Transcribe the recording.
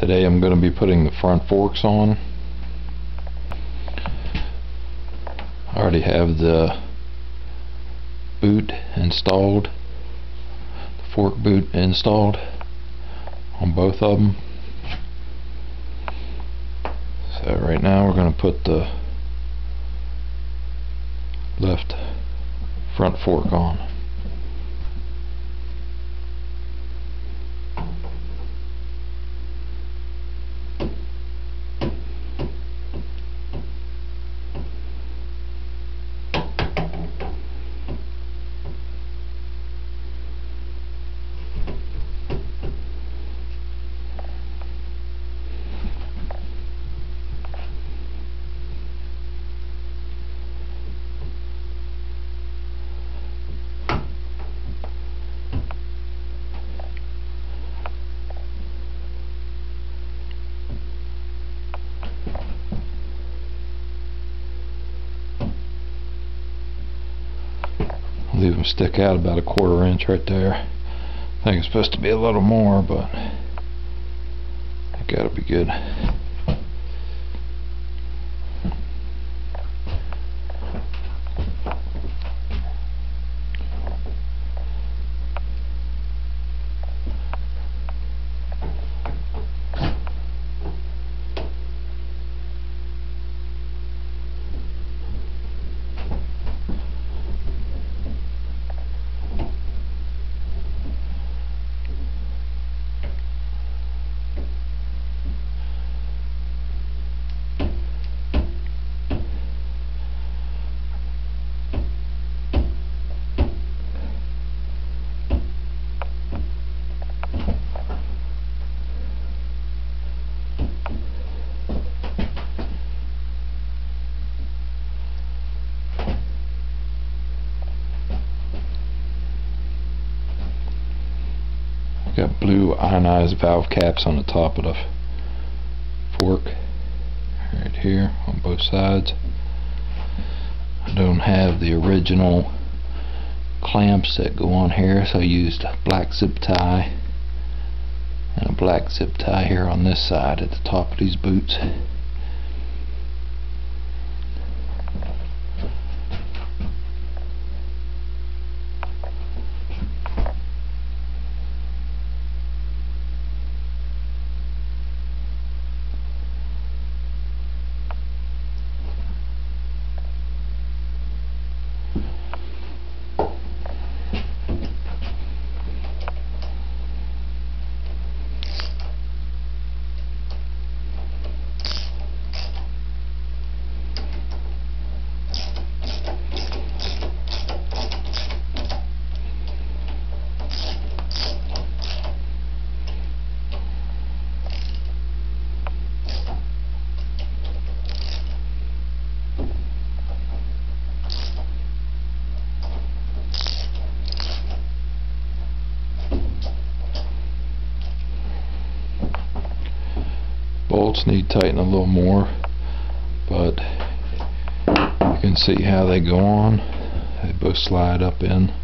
Today I'm going to be putting the front forks on. I already have the boot installed, the fork boot installed on both of them. So right now we're going to put the left front fork on. Leave them stick out about a 1/4 inch right there. I think it's supposed to be a little more, but it gotta be good. Got blue ionized valve caps on the top of the fork right here on both sides. I don't have the original clamps that go on here, so I used a black zip tie and a black zip tie here on this side at the top of these boots. Bolts need tightening a little more, but you can see how they go on. They both slide up in.